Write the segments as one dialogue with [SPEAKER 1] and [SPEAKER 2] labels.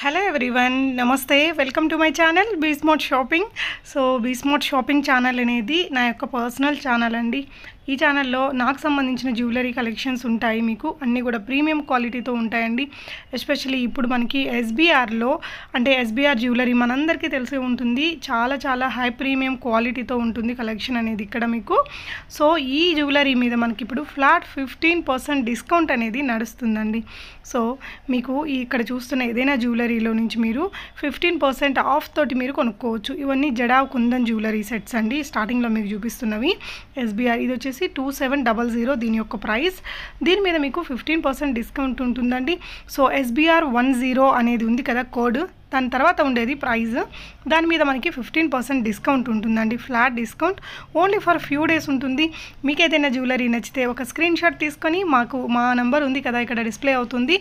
[SPEAKER 1] Hello everyone, నమస్తే. Welcome to my channel be smart shopping. So be smart shopping channel అనేది నా యొక్క personal channel అండి. ఈ ఛానల్లో నాకు సంబంధించిన జ్యువెలరీ కలెక్షన్స్ ఉంటాయి. మీకు అన్నీ కూడా ప్రీమియం క్వాలిటీతో ఉంటాయండి. ఎస్పెషల్లీ ఇప్పుడు మనకి ఎస్బీఆర్లో అంటే ఎస్బీఆర్ జ్యువెలరీ మనందరికీ తెలిసే ఉంటుంది. చాలా హై ప్రీమియం క్వాలిటీతో ఉంటుంది కలెక్షన్ అనేది ఇక్కడ మీకు. సో ఈ జ్యువెలరీ మీద మనకి ఇప్పుడు ఫ్లాట్ 15% డిస్కౌంట్ అనేది నడుస్తుందండి. సో మీకు ఇక్కడ చూస్తున్న ఏదైనా జ్యువెలరీలో నుంచి మీరు 15% ఆఫ్ తోటి మీరు కొనుక్కోవచ్చు. ఇవన్నీ జడావ్ కుందన్ జ్యువెలరీ సెట్స్ అండి. స్టార్టింగ్లో మీకు చూపిస్తున్నవి ఎస్బీఆర్. ఇది వచ్చేసి 2700 దీని యొక్క ప్రైస్. దీని మీద మీకు 15% డిస్కౌంట్ ఉంటుందండి. సో ఎస్బీఆర్ 10 అనేది ఉంది కదా కోడ్, దాని తర్వాత ఉండేది ప్రైస్. దాని మీద మనకి 15% డిస్కౌంట్ ఉంటుందండి. Flat discount only for few days ఉంటుంది. మీకు ఏదైనా జ్యువెలరీ నచ్చితే ఒక స్క్రీన్ షాట్ తీసుకొని మా నెంబర్ ఉంది కదా ఇక్కడ డిస్ప్లే అవుతుంది,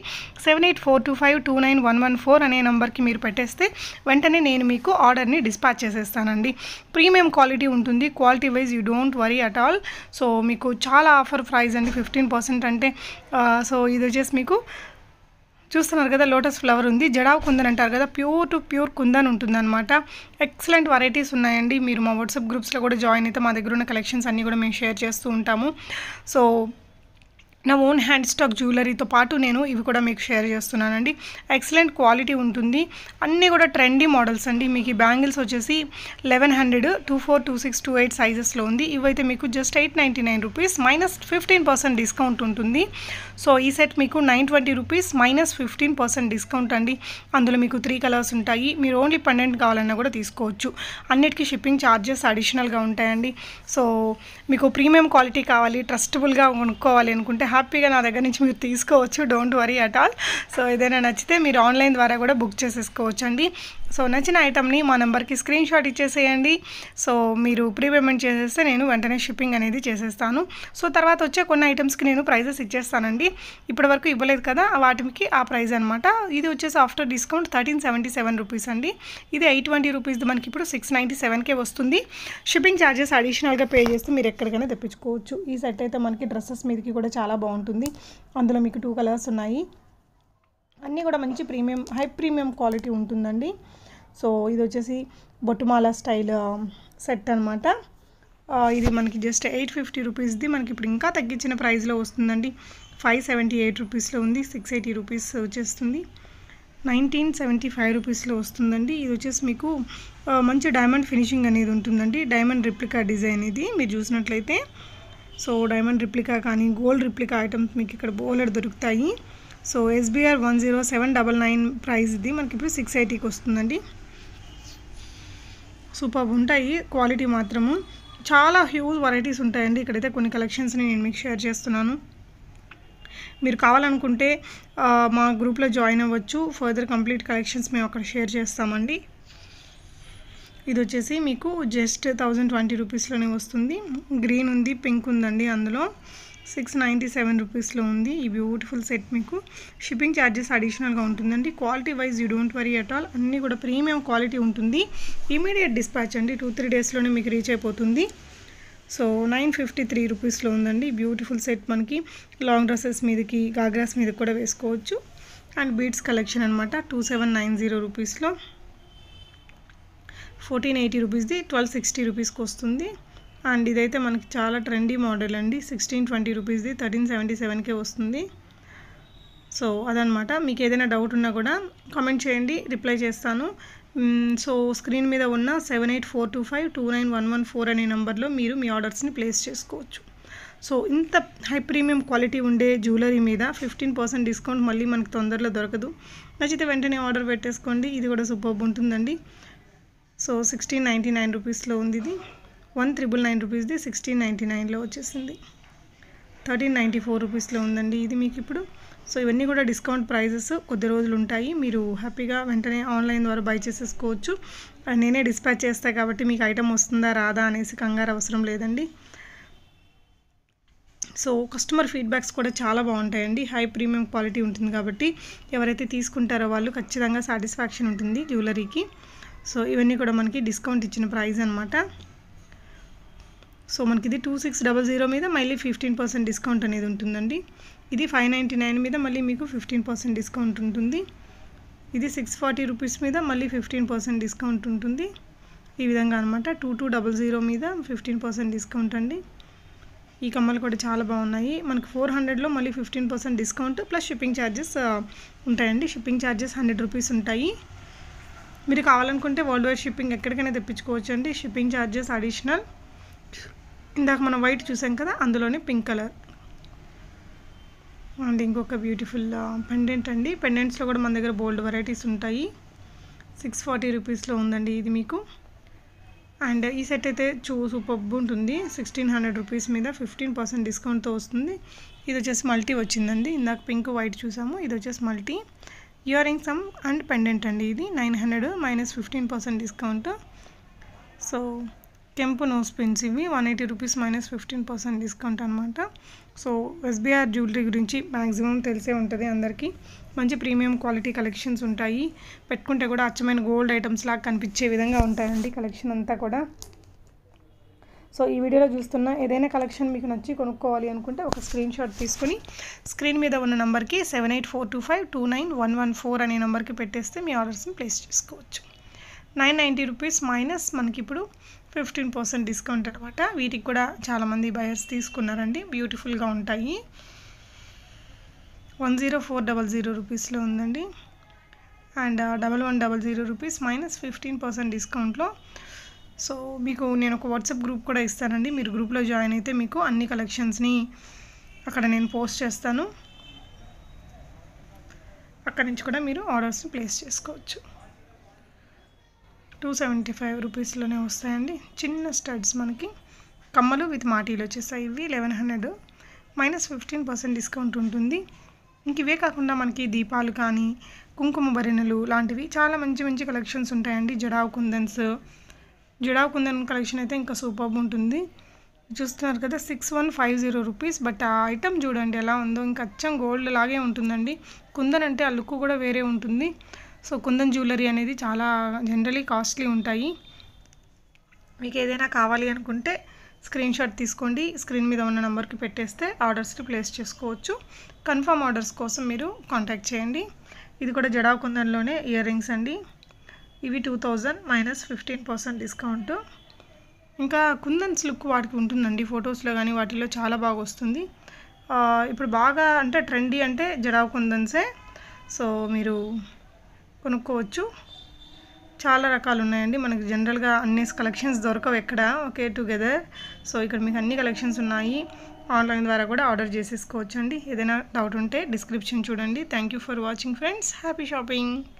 [SPEAKER 1] 7842529114 అనే నెంబర్కి మీరు పెట్టేస్తే వెంటనే నేను మీకు ఆర్డర్ని డిస్పాచ్ చేసేస్తానండి. ప్రీమియం క్వాలిటీ ఉంటుంది. Quality wise you don't worry at all. So మీకు చాలా ఆఫర్ ప్రైస్ అండి 15% అంటే. సో ఇది వచ్చేసి మీకు చూస్తున్నారు కదా, లోటస్ ఫ్లవర్ ఉంది. జడావ్ కుందన్ అంటారు కదా, ప్యూర్ టు ప్యూర్ కుందన్ ఉంటుందన్నమాట. ఎక్సలెంట్ వెరైటీస్ ఉన్నాయండి. మీరు మా వాట్సాప్ గ్రూప్స్లో కూడా జాయిన్ అయితే మా దగ్గర ఉన్న కలెక్షన్స్ అన్నీ కూడా మేము షేర్ చేస్తూ ఉంటాము. సో నా ఓన్ హ్యాండ్ స్టాక్ జ్యువెలరీతో పాటు నేను ఇవి కూడా మీకు షేర్ చేస్తున్నానండి. ఎక్సలెంట్ క్వాలిటీ ఉంటుంది. అన్నీ కూడా ట్రెండీ మోడల్స్ అండి. మీకు ఈ బ్యాంగిల్స్ వచ్చేసి 1100, 24, 26, 28 సైజెస్లో ఉంది. ఇవైతే మీకు జస్ట్ 899 రూపీస్ మైనస్ 15% డిస్కౌంట్ ఉంటుంది. సో ఈ సెట్ మీకు 920 రూపీస్ మైనస్ 15% డిస్కౌంట్ అండి. అందులో మీకు 3 కలర్స్ ఉంటాయి. మీరు ఓన్లీ పెండెంట్ కావాలన్నా కూడా తీసుకోవచ్చు. అన్నిటికీ షిప్పింగ్ ఛార్జెస్ అడిషనల్గా ఉంటాయండి. సో మీకు ప్రీమియం క్వాలిటీ కావాలి, ట్రస్టబుల్గా కొనుక్కోవాలి అనుకుంటే హ్యాపీగా నా దగ్గర నుంచి మీరు తీసుకోవచ్చు. Don't worry at all. So ఏదైనా నచ్చితే మీరు ఆన్లైన్ ద్వారా కూడా బుక్ చేసేసుకోవచ్చు అండి. సో నచ్చిన ఐటమ్ని మా నెంబర్కి స్క్రీన్ షాట్ ఇచ్చేసేయండి. సో మీరు ప్రీ పేమెంట్ చేసేస్తే నేను వెంటనే షిప్పింగ్ అనేది చేసేస్తాను. సో తర్వాత వచ్చే కొన్ని ఐటమ్స్కి నేను ప్రైజెస్ ఇచ్చేస్తానండి. ఇప్పటివరకు ఇవ్వలేదు కదా, వాటికి ఆ ప్రైజ్ అనమాట. ఇది వచ్చేసి ఆఫ్టర్ డిస్కౌంట్ 1377 రూపీస్ అండి. ఇది 820 రూపీస్ది మనకి ఇప్పుడు 697కే వస్తుంది. షిప్పింగ్ ఛార్జెస్ అడిషనల్గా పే చేస్తే మీరు ఎక్కడికైనా తెప్పించుకోవచ్చు. ఈ సెట్ అయితే మనకి డ్రెస్సెస్ మీదకి కూడా చాలా బాగుంటుంది. అందులో మీకు 2 కలర్స్ ఉన్నాయి. అన్నీ కూడా మంచి ప్రీమియం హై ప్రీమియం క్వాలిటీ ఉంటుందండి. సో ఇది వచ్చేసి బొట్టుమాల స్టైల్ సెట్ అనమాట. ఇది మనకి జస్ట్ 850 రూపీస్ది మనకి ఇప్పుడు ఇంకా తగ్గించిన ప్రైస్లో వస్తుందండి. 578 రూపీస్లో ఉంది. 680 రూపీస్ వచ్చేస్తుంది. 1975 రూపీస్లో వస్తుందండి. ఇది వచ్చేసి మీకు మంచి డైమండ్ ఫినిషింగ్ అనేది ఉంటుందండి. డైమండ్ రిప్లికా డిజైన్ ఇది మీరు చూసినట్లయితే. సో డైమండ్ రిప్లికా కానీ గోల్డ్ రిప్లికా ఐటమ్స్ మీకు ఇక్కడ బోలెడ్ దొరుకుతాయి. సో ఎస్బీఆర్ 10799 ప్రైస్ ఇది మనకి ఇప్పుడు 680కి వస్తుందండి. సూపర్ ఉంటాయి క్వాలిటీ మాత్రము. చాలా హ్యూజ్ వెరైటీస్ ఉంటాయండి. ఇక్కడైతే కొన్ని కలెక్షన్స్ని నేను మీకు షేర్ చేస్తున్నాను. మీరు కావాలనుకుంటే మా గ్రూప్లో జాయిన్ అవ్వచ్చు. ఫర్దర్ కంప్లీట్ కలెక్షన్స్ మేము అక్కడ షేర్ చేస్తామండి. ఇది వచ్చేసి మీకు జస్ట్ 1020 రూపీస్లోనే వస్తుంది. గ్రీన్ ఉంది, పింక్ ఉందండి. అందులో 697 రూపీస్లో ఉంది. ఈ బ్యూటిఫుల్ సెట్ మీకు షిప్పింగ్ ఛార్జెస్ అడిషనల్గా ఉంటుందండి. Quality wise you don't worry at all. అన్నీ కూడా ప్రీమియం క్వాలిటీ ఉంటుంది. ఇమీడియట్ డిస్పాచ్ అండి. 2-3 డేస్లోనే మీకు రీచ్ అయిపోతుంది. సో 953 రూపీస్లో ఉందండి. బ్యూటిఫుల్ సెట్ మనకి లాంగ్ డ్రెస్సెస్ మీదకి గాగ్రాస్ మీదకి కూడా వేసుకోవచ్చు. అండ్ బీడ్స్ కలెక్షన్ అనమాట. 2790 రూపీస్లో 1480 రూపీస్ది 1260 రూపీస్కి వస్తుంది. అండ్ ఇదైతే మనకి చాలా ట్రెండీ మోడల్ అండి. 1620 రూపీస్ది 1377కే వస్తుంది. సో అదనమాట. మీకు ఏదైనా డౌట్ ఉన్నా కూడా కామెంట్ చేయండి, రిప్లై చేస్తాను. సో స్క్రీన్ మీద ఉన్న 7842529114 అనే నెంబర్లో మీరు మీ ఆర్డర్స్ని ప్లేస్ చేసుకోవచ్చు. సో ఇంత హై ప్రీమియం క్వాలిటీ ఉండే జ్యువెలరీ మీద 15% డిస్కౌంట్ మళ్ళీ మనకు తొందరలో దొరకదు. నచ్చితే వెంటనే ఆర్డర్ పెట్టేసుకోండి. ఇది కూడా సూపర్ ఉంటుందండి. సో 1699 రూపీస్లో ఉంది. ఇది 1999 రూపీస్ది 1699లో వచ్చేసింది. 1394 రూపీస్లో ఉందండి ఇది మీకు ఇప్పుడు. సో ఇవన్నీ కూడా డిస్కౌంట్ ప్రైజెస్ కొద్ది రోజులు ఉంటాయి. మీరు హ్యాపీగా వెంటనే ఆన్లైన్ ద్వారా బై చేసేసుకోవచ్చు. నేనే డిస్పాచ్ చేస్తాను కాబట్టి మీకు ఐటమ్ వస్తుందా రాదా అనేసి కంగారు అవసరం లేదండి. సో కస్టమర్ ఫీడ్బ్యాక్స్ కూడా చాలా బాగుంటాయండి. హై ప్రీమియం క్వాలిటీ ఉంటుంది కాబట్టి ఎవరైతే తీసుకుంటారో వాళ్ళు ఖచ్చితంగా సాటిస్ఫాక్షన్ ఉంటుంది జ్యువెలరీకి. సో ఇవన్నీ కూడా మనకి డిస్కౌంట్ ఇచ్చిన ప్రైస్ అనమాట. సో మనకి ఇది 2600 మీద మళ్ళీ 15% డిస్కౌంట్ అనేది ఉంటుందండి. ఇది 599 మీద మళ్ళీ మీకు 15% డిస్కౌంట్ ఉంటుంది. ఇది 640 రూపీస్ మీద మళ్ళీ 15% డిస్కౌంట్ ఉంటుంది. ఈ విధంగా అనమాట. 2200 మీద 15% డిస్కౌంట్ అండి. ఈ కమ్మలు కూడా చాలా బాగున్నాయి. మనకు 400లో మళ్ళీ 15% డిస్కౌంట్ ప్లస్ షిప్పింగ్ ఛార్జెస్ ఉంటాయండి. షిప్పింగ్ ఛార్జెస్ 100 రూపీస్ ఉంటాయి. మీరు కావాలనుకుంటే వరల్డ్ వైడ్ షిప్పింగ్ ఎక్కడికైనా తెప్పించుకోవచ్చు అండి. Shipping charges additional. ఇందాక మనం వైట్ చూసాం కదా, అందులోనే పింక్ కలర్. అండ్ ఇంకొక బ్యూటిఫుల్ పెండెంట్ అండి. పెండెంట్స్లో కూడా మన దగ్గర బోల్డ్ వెరైటీస్ ఉంటాయి. 640 రూపీస్లో ఉందండి ఇది మీకు. అండ్ ఈ సెట్ అయితే సూపర్బ్ ఉంటుంది. 1600 రూపీస్ మీద 15% డిస్కౌంట్తో వస్తుంది. ఇది వచ్చేసి మల్టీ వచ్చిందండి. ఇందాక పింక్ వైట్ చూసాము, ఇది వచ్చేసి multi. Earrings and pendant అండి. ఇది 900 మైనస్ 15% డిస్కౌంట్. సో కెంపు నోస్ పిన్స్ ఇవి 180 రూపీస్ మైనస్ 15% డిస్కౌంట్ అనమాట. సో ఎస్బీఆర్ జ్యువెలరీ గురించి మ్యాక్సిమం తెలిసే ఉంటుంది అందరికీ. మంచి ప్రీమియం క్వాలిటీ కలెక్షన్స్ ఉంటాయి. పెట్టుకుంటే కూడా అచ్చమైన గోల్డ్ ఐటమ్స్ లాగా కనిపించే విధంగా ఉంటాయండి కలెక్షన్ అంతా కూడా. సో ఈ వీడియోలో చూస్తున్న ఏదైనా కలెక్షన్ మీకు నచ్చి కొనుక్కోవాలి అనుకుంటే ఒక స్క్రీన్ షాట్ తీసుకుని స్క్రీన్ మీద ఉన్న నెంబర్కి 7842529114 అనే నెంబర్కి పెట్టేస్తే మీ ఆర్డర్స్ని ప్లేస్ చేసుకోవచ్చు. 990 రూపీస్ మైనస్ మనకి ఇప్పుడు 15% డిస్కౌంట్ అనమాట. వీటికి కూడా చాలామంది బయర్స్ తీసుకున్నారండి. బ్యూటిఫుల్గా ఉంటాయి. 10400 రూపీస్లో ఉందండి. అండ్ 1100 రూపీస్ మైనస్ 15% డిస్కౌంట్లో. సో మీకు నేను ఒక వాట్సాప్ గ్రూప్ కూడా ఇస్తానండి. మీరు గ్రూప్లో జాయిన్ అయితే మీకు అన్ని కలెక్షన్స్ని అక్కడ నేను పోస్ట్ చేస్తాను. అక్కడి నుంచి కూడా మీరు ఆర్డర్స్ని ప్లేస్ చేసుకోవచ్చు. 275 రూపీస్లోనే వస్తాయండి. చిన్న స్టడ్స్ మనకి కమ్మలు విత్ మాటీలు వచ్చేస్తాయి. ఇవి 1100 మైనస్ 15% డిస్కౌంట్ ఉంటుంది. ఇంక ఇవే కాకుండా మనకి దీపాలు కానీ కుంకుమ భరిణలు లాంటివి చాలా మంచి మంచి కలెక్షన్స్ ఉంటాయండి. జడావ్ కుందన్ కలెక్షన్ అయితే ఇంకా సూపర్బ్ ఉంటుంది. చూస్తున్నారు కదా, 6150 రూపీస్. బట్ ఆ ఐటమ్ చూడండి ఎలా ఉందో, ఇంకా అచ్చం గోల్డ్ లాగే ఉంటుందండి. కుందన్ అంటే ఆ లుక్ కూడా వేరే ఉంటుంది. సో కుందన్ జ్యువెలరీ అనేది చాలా జనరలీ కాస్ట్లీ ఉంటాయి. మీకు ఏదైనా కావాలి అనుకుంటే స్క్రీన్ షాట్ తీసుకోండి. స్క్రీన్ మీద ఉన్న నెంబర్కి పెట్టేస్తే ఆర్డర్స్ని ప్లేస్ చేసుకోవచ్చు. కన్ఫర్మ్ ఆర్డర్స్ కోసం మీరు కాంటాక్ట్ చేయండి. ఇది కూడా జడావ్ కుందన్లోనే ఇయర్ రింగ్స్ అండి. ఇవి 2000 మైనస్ 15% డిస్కౌంట్. ఇంకా కుందన్స్ లుక్ వాటికి ఉంటుందండి. ఫొటోస్లో కానీ వాటిలో చాలా బాగా వస్తుంది. ఇప్పుడు బాగా అంటే ట్రెండీ అంటే జడావ్ కుందన్సే. సో మీరు కొనుక్కోవచ్చు. చాలా రకాలు ఉన్నాయండి. మనకి జనరల్గా అన్ని కలెక్షన్స్ దొరకవు ఎక్కడ ఓకే టుగెదర్. సో ఇక్కడ మీకు అన్ని కలెక్షన్స్ ఉన్నాయి. ఆన్లైన్ ద్వారా కూడా ఆర్డర్ చేసేసుకోవచ్చు అండి. ఏదైనా డౌట్ ఉంటే డిస్క్రిప్షన్ చూడండి. Thank you for watching friends. Happy shopping.